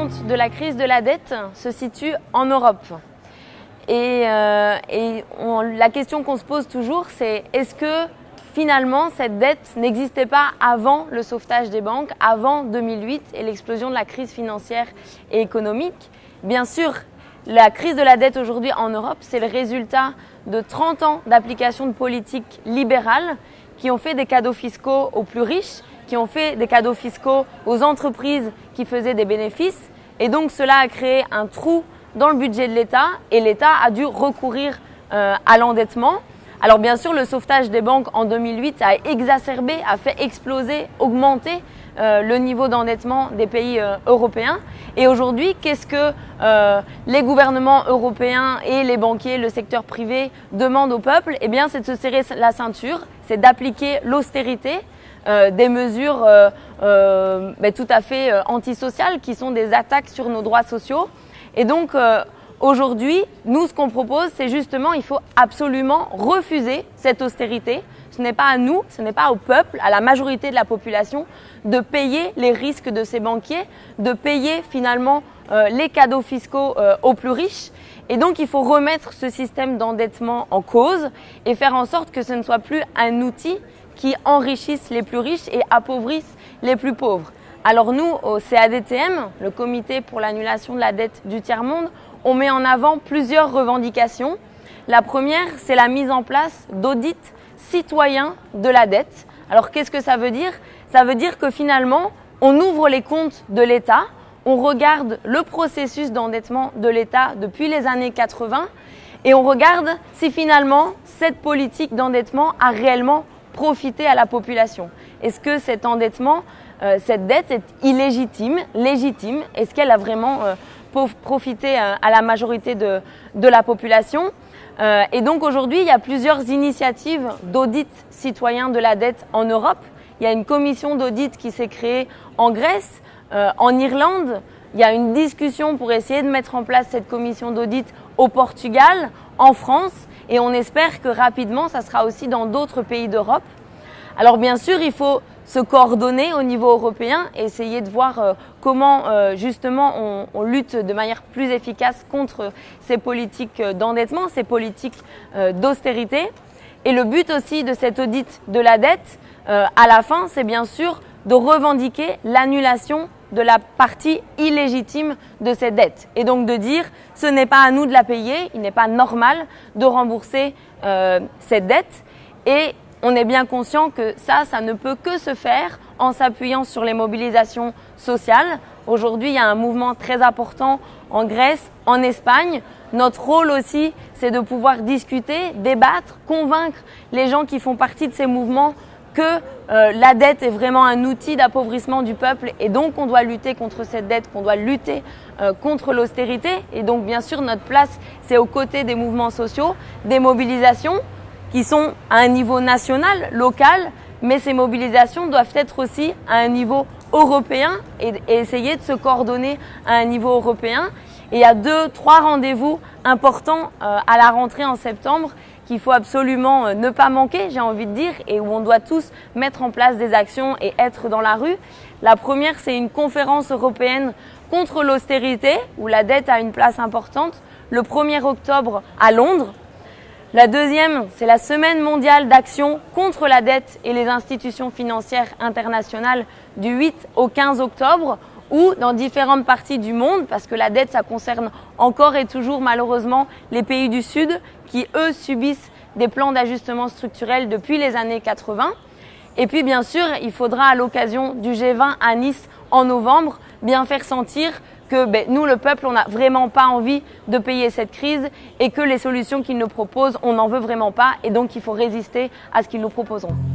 importante de la crise de la dette se situe en Europe. La question qu'on se pose toujours, c'est est-ce que finalement cette dette n'existait pas avant le sauvetage des banques, avant 2008 et l'explosion de la crise financière et économique? Bien sûr, la crise de la dette aujourd'hui en Europe, c'est le résultat de 30 ans d'application de politiques libérales qui ont fait des cadeaux fiscaux aux plus riches, qui ont fait des cadeaux fiscaux aux entreprises qui faisaient des bénéfices. Et donc cela a créé un trou dans le budget de l'État et l'État a dû recourir à l'endettement. Alors bien sûr, le sauvetage des banques en 2008 a exacerbé, a fait exploser, augmenter le niveau d'endettement des pays européens. Et aujourd'hui, qu'est-ce que les gouvernements européens et les banquiers, le secteur privé demandent au peuple? Eh bien, c'est de se serrer la ceinture, c'est d'appliquer l'austérité, des mesures tout à fait antisociales qui sont des attaques sur nos droits sociaux. Et donc, aujourd'hui, nous, ce qu'on propose, c'est justement, il faut absolument refuser cette austérité. Ce n'est pas à nous, ce n'est pas au peuple, à la majorité de la population, de payer les risques de ces banquiers, de payer finalement les cadeaux fiscaux aux plus riches. Et donc, il faut remettre ce système d'endettement en cause et faire en sorte que ce ne soit plus un outil qui enrichisse les plus riches et appauvrisse les plus pauvres. Alors nous, au CADTM, le Comité pour l'annulation de la dette du tiers-monde, on met en avant plusieurs revendications. La première, c'est la mise en place d'audits citoyens de la dette. Alors qu'est-ce que ça veut dire? Ça veut dire que finalement, on ouvre les comptes de l'État, on regarde le processus d'endettement de l'État depuis les années 80 et on regarde si finalement cette politique d'endettement a réellement profité à la population. Est-ce que cet endettement, cette dette est illégitime, légitime? Est-ce qu'elle a vraiment profité à la majorité de la population? Et donc aujourd'hui, il y a plusieurs initiatives d'audit citoyen de la dette en Europe. Il y a une commission d'audit qui s'est créée en Grèce, en Irlande. Il y a une discussion pour essayer de mettre en place cette commission d'audit au Portugal, en France. Et on espère que rapidement, ça sera aussi dans d'autres pays d'Europe. Alors bien sûr, il faut se coordonner au niveau européen et essayer de voir comment justement on lutte de manière plus efficace contre ces politiques d'endettement, ces politiques d'austérité. Et le but aussi de cet audit de la dette, à la fin, c'est bien sûr de revendiquer l'annulation de la partie illégitime de cette dette. Et donc de dire, ce n'est pas à nous de la payer, il n'est pas normal de rembourser cette dette. Et on est bien conscient que ça ne peut que se faire en s'appuyant sur les mobilisations sociales. Aujourd'hui, il y a un mouvement très important en Grèce, en Espagne. Notre rôle aussi, c'est de pouvoir discuter, débattre, convaincre les gens qui font partie de ces mouvements que la dette est vraiment un outil d'appauvrissement du peuple et donc on doit lutter contre cette dette, qu'on doit lutter contre l'austérité. Et donc bien sûr, notre place, c'est aux côtés des mouvements sociaux, des mobilisations qui sont à un niveau national, local, mais ces mobilisations doivent être aussi à un niveau européen et essayer de se coordonner à un niveau européen. Et il y a 2-3 rendez-vous importants à la rentrée en septembre qu'il faut absolument ne pas manquer, j'ai envie de dire, et où on doit tous mettre en place des actions et être dans la rue. La première, c'est une conférence européenne contre l'austérité, où la dette a une place importante, le 1er octobre à Londres. La deuxième, c'est la Semaine mondiale d'action contre la dette et les institutions financières internationales du 8 au 15 octobre, ou dans différentes parties du monde, parce que la dette, ça concerne encore et toujours malheureusement les pays du Sud qui, eux, subissent des plans d'ajustement structurel depuis les années 80. Et puis, bien sûr, il faudra à l'occasion du G20 à Nice en novembre bien faire sentir que nous, le peuple, on n'a vraiment pas envie de payer cette crise et que les solutions qu'ils nous proposent, on n'en veut vraiment pas et donc il faut résister à ce qu'ils nous proposeront.